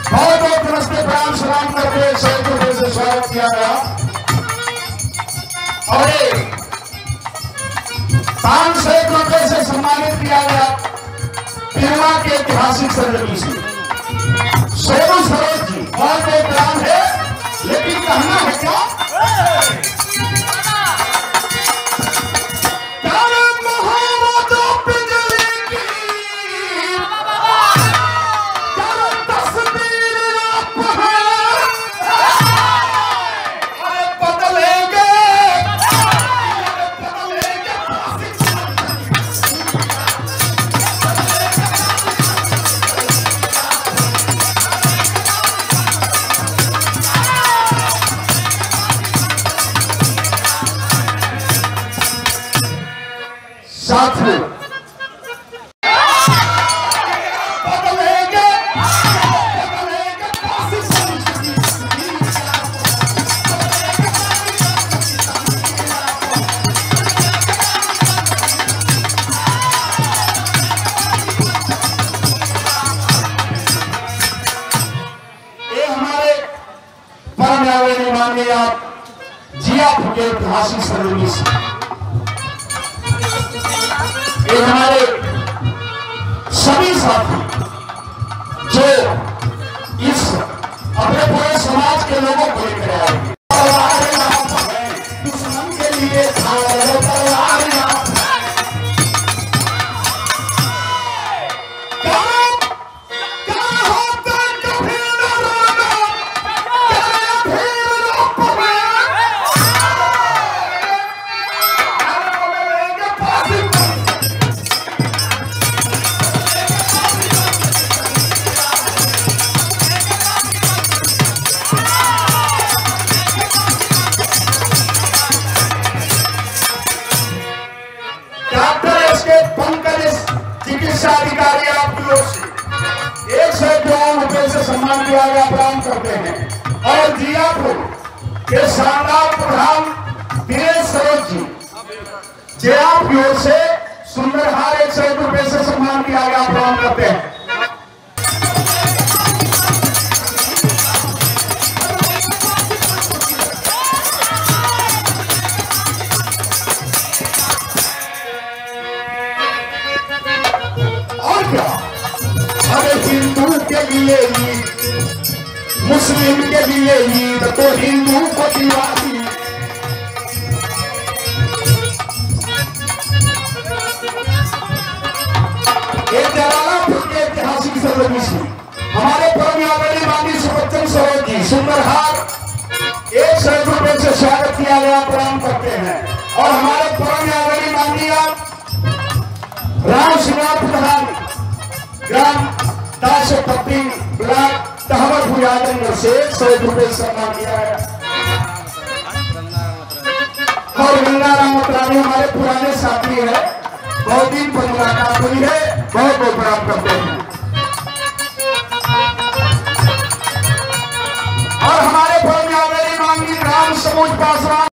बहुत बहुत नमस्ते प्रणाम सलाम करके सैकड़ों से स्वागत किया गया और 500 रुपये से सम्मानित किया गया पीरमा के ऐतिहासिक सरजमी से सोनू सरोज जी। बहुत बहुत प्रणाम है, लेकिन कहना है क्या साथियों, ये हमारे परम आदरणीय माननीय जिया फुके ऐतिहासिक सरजमी से ये हमारे सभी साथी जो इस अपने पूरे समाज के लोगों को लेकर आए दुश्मन के लिए चिकित्सा अधिकारी आपकी ओर से 152 रुपये से सम्मान किया गया प्रदान करते हैं और जियापुर के शानदार प्रधान दिनेश सरोज जी जया की ओर से सुंदर हार 101 रुपये से सम्मान किया गया प्रदान करते हैं। अरे हिंदू के लिए ईद, मुस्लिम के लिए ईद तो हिंदू को दिवाली। एक जलालापुर के ऐतिहासिक सरजमी से हमारे परम आदरणीय माननीय सुबच्चन सरोज जी सुंदर हार 100 रुपये से स्वागत किया गया प्रणाम करते हैं और हमारे परम आदरणीय माननीय राम सिंह प्रधान ग्राम दासपट्टी ब्लॉक तहवरपुर आजमगढ़ से 100 रुपये सम्मान किया है और गंगा रामोतरानी हमारे पुराने साथी है, बहुत दिन पर मुलाकात हुई है, बहुत बहुत प्रणाम करते हैं।